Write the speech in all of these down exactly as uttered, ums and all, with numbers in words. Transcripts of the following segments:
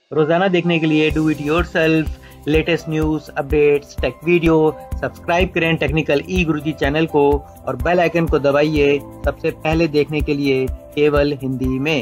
रोजाना देखने के लिए do it yourself latest news updates tech video subscribe करें टेक्निकल ई गुरुजी चैनल को और बेल आइकन को दबाइए सबसे पहले देखने के लिए केवल हिंदी में।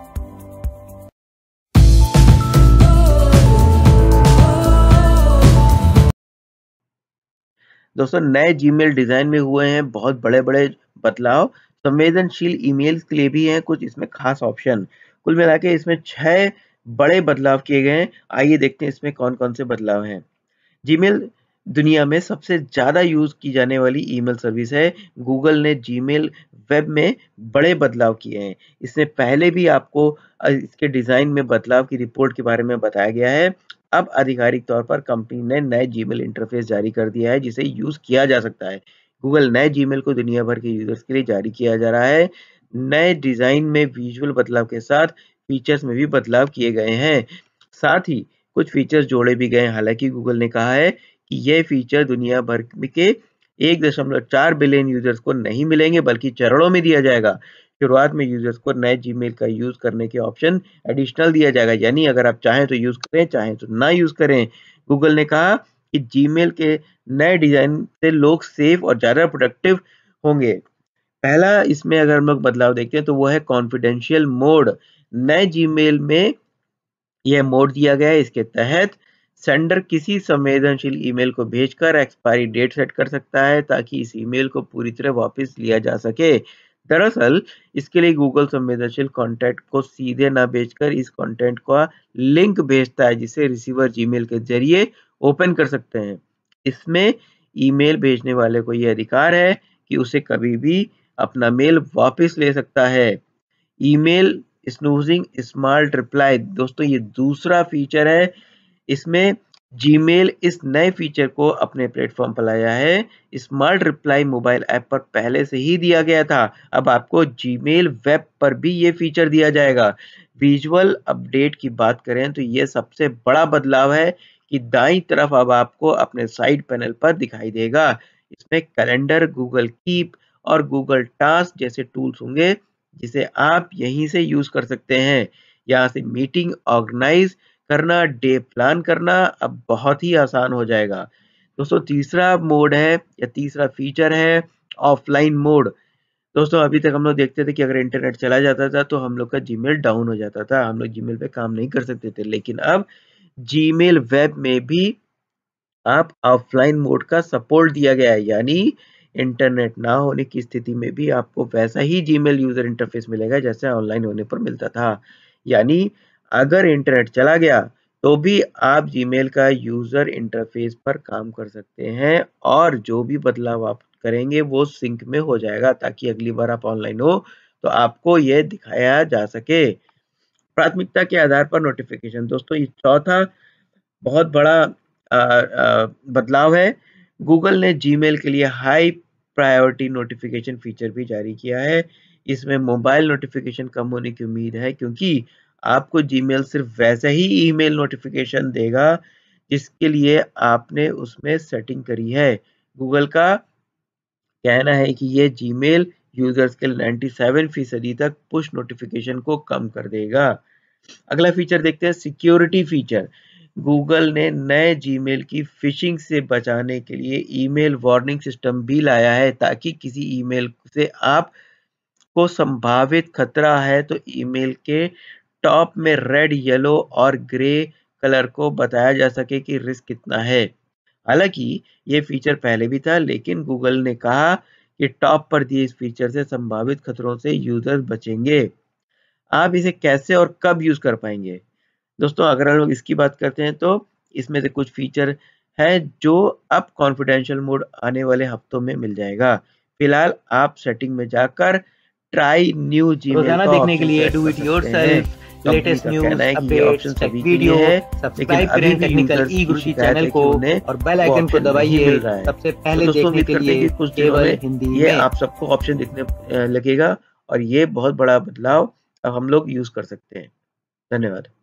दोस्तों, नए जीमेल डिजाइन में हुए हैं बहुत बड़े बड़े बदलाव। संवेदनशील ईमेल्स के लिए भी हैं कुछ इसमें खास ऑप्शन। कुल मिला के इसमें छह बड़े बदलाव किए गए हैं। आइए देखते हैं इसमें कौन कौन से बदलाव हैं। जीमेल दुनिया में सबसे ज्यादा यूज की जाने वाली ईमेल सर्विस है। गूगल ने जीमेल वेब में बड़े बदलाव किए हैं। इससे पहले भी आपको इसके डिजाइन में बदलाव की रिपोर्ट के बारे में बताया गया है। अब आधिकारिक तौर पर कंपनी ने नए जीमेल इंटरफेस जारी कर दिया है जिसे यूज किया जा सकता है। गूगल नए जीमेल को दुनिया भर के यूजर्स के लिए जारी किया जा रहा है। नए डिजाइन में विजुअल बदलाव के साथ फीचर्स में भी बदलाव किए गए हैं। साथ ही कुछ फीचर्स जोड़े भी गए। हालांकि गूगल ने कहा है कि यह फीचर दुनिया भर के एक दशमलव चार बिलियन यूजर्स को नहीं मिलेंगे बल्कि चरणों में दिया जाएगा। शुरुआत में यूजर्स को नए जीमेल का यूज करने के ऑप्शन एडिशनल दिया जाएगा, यानी अगर आप चाहें तो यूज करें, चाहें तो ना यूज करें। गूगल ने कहा कि जीमेल के नए डिजाइन से लोग सेफ और ज्यादा प्रोडक्टिव होंगे। पहला इसमें अगर हम लोग बदलाव देखते हैं तो वो है कॉन्फिडेंशियल मोड। नए जीमेल में यह मोड दिया गया है। इसके तहत सेंडर किसी संवेदनशील ईमेल को भेजकर एक्सपायरी डेट सेट कर सकता है ताकि इस ईमेल को पूरी तरह वापस लिया जा सके। दरअसल इसके लिए गूगल संवेदनशील कंटेंट को सीधे ना भेजकर इस कंटेंट का लिंक भेजता है जिसे रिसीवर जीमेल के जरिए ओपन कर सकते हैं। इसमें ईमेल भेजने वाले को यह अधिकार है कि उसे कभी भी अपना मेल वापस ले सकता है। ईमेल स्नूजिंग स्मार्ट रिप्लाई, दोस्तों ये दूसरा फीचर है। इसमें जीमेल इस नए फीचर को अपने प्लेटफॉर्म पर लाया है। स्मार्ट रिप्लाई मोबाइल ऐप पर पहले से ही दिया गया था, अब आपको जीमेल वेब पर भी ये फीचर दिया जाएगा। विजुअल अपडेट की बात करें तो ये सबसे बड़ा बदलाव है कि दाईं तरफ अब आपको अपने साइड पैनल पर दिखाई देगा। इसमें कैलेंडर, गूगल कीप और गूगल टास्क जैसे टूल्स होंगे जिसे आप यहीं से यूज कर सकते हैं। यहाँ से मीटिंग ऑर्गेनाइज करना, डे प्लान करना अब बहुत ही आसान हो जाएगा। दोस्तों, तीसरा मोड है या तीसरा फीचर है ऑफलाइन मोड। दोस्तों, अभी तक हम लोग देखते थे कि अगर इंटरनेट चला जाता था तो हम लोग का जीमेल डाउन हो जाता था, हम लोग जीमेल पे काम नहीं कर सकते थे। लेकिन अब जीमेल वेब में भी आप ऑफलाइन मोड का सपोर्ट दिया गया है, यानी इंटरनेट ना होने की स्थिति में भी आपको वैसा ही जीमेल यूजर इंटरफेस मिलेगा जैसे ऑनलाइन होने पर मिलता था। यानी अगर इंटरनेट चला गया तो भी आप जीमेल का यूजर इंटरफेस पर काम कर सकते हैं और जो भी बदलाव आप करेंगे वो सिंक में हो जाएगा ताकि अगली बार आप ऑनलाइन हो तो आपको यह दिखाया जा सके। प्राथमिकता के आधार पर नोटिफिकेशन, दोस्तों ये चौथा बहुत बड़ा आ, आ, बदलाव है। गूगल ने जीमेल के लिए हाई प्रायोरिटी नोटिफिकेशन फीचर भी जारी किया है। इसमें मोबाइल नोटिफिकेशन कम होने की उम्मीद है क्योंकि आपको जीमेल सिर्फ वैसा ही ईमेल नोटिफिकेशन देगा जिसके लिए आपने उसमें सेटिंग करी है। गूगल का कहना है कि यह जीमेल यूजर्स के सत्तानवे फीसदी तक पुश नोटिफिकेशन को कम कर देगा। अगला फीचर देखते हैं, सिक्योरिटी फीचर। गूगल ने नए जीमेल की फिशिंग से बचाने के लिए ईमेल वार्निंग सिस्टम भी लाया है ताकि किसी ईमेल से आप को संभावित खतरा है तो ईमेल के टॉप में रेड, येलो और ग्रे कलर को बताया जा सके कि रिस्क कितना है। हालांकि ये फीचर पहले भी था लेकिन गूगल ने कहा कि टॉप पर दिए इस फीचर से संभावित खतरों से यूजर्स बचेंगे। आप इसे कैसे और कब यूज कर पाएंगे? दोस्तों, अगर हम लोग इसकी बात करते हैं तो इसमें से कुछ फीचर है जो अब कॉन्फिडेंशियल मोड आने वाले हफ्तों में मिल जाएगा। फिलहाल आप सेटिंग में जाकर ट्राई न्यू जीमेल रोजाना देखने के लिए do it yourself latest news updates tech video subscribe करें टेक्निकल ई गुरुजी चैनल को और बेल आइकन को दबाइए सबसे पहले देखने के लिए केवल हिंदी में। ये आप सबको ऑप्शन दिखने लगेगा और ये बहुत बड़ा बदलाव अब हम लोग यूज कर सकते हैं। धन्यवाद।